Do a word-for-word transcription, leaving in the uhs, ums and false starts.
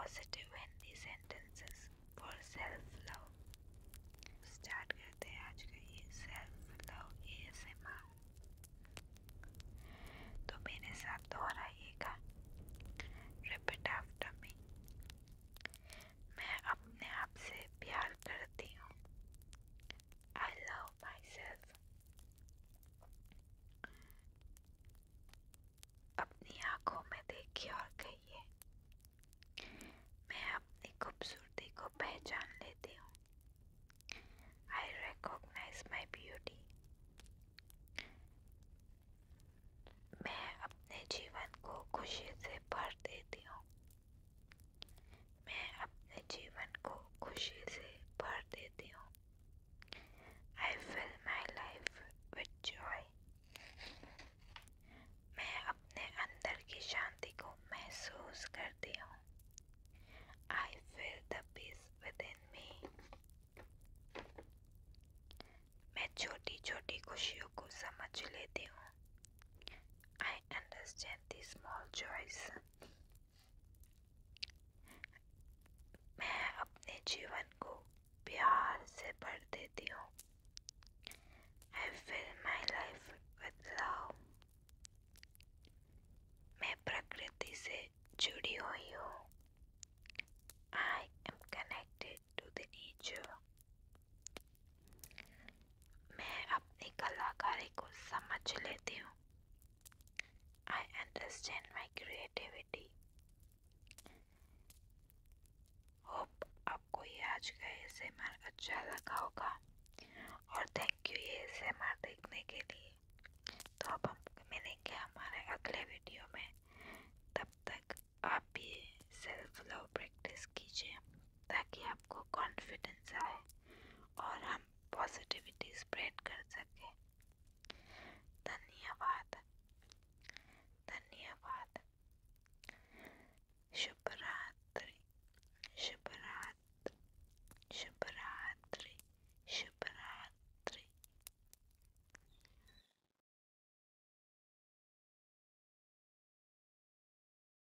Positive Hindi sentences for self love. Start करते हैं आज का ये सेल्फ लव एएसएमआर। तो मेरे साथ दोहराइएगा, रिपीट आफ्टर मी। मैं अपने आप से प्यार करती हूँ। I love my self. अपनी आंखों में देखिए और कहिए, मैं अपनी खूबसूरती को पहचान लेती हूँ। I recognise my beauty. मैं अपने जीवन को खुशी से भर देती हूँ। मैं अपने जीवन को खुशी से भर देती हूँ। I fill my life with joy. मैं अपने अंदर की शांति को महसूस करती हूँ। I feel the peace within me. मैं छोटी छोटी खुशियों को समझ लेती हूँ। I understand the small joys. मैं अपने जीवन को प्यार से भर देती हूँ। I fill my life with love. मैं प्रकृति से जुड़ी हुई हूँ। I am connected to the nature. मैं अपनी कलाकारी को समझ लेती हूँ। I understand my creativity. Hope आपको ये आज का एएसएमआर अच्छा लगा होगा और थैंक यू ये एएसएमआर देखने के लिए। तो अब हम मिलेंगे हमारे अगले वीडियो में। तब तक आप भी सेल्फ लव प्रैक्टिस कीजिए ताकि आपको कॉन्फिडेंस आए और हम पॉजिटिविटी स्प्रेड कर सकें।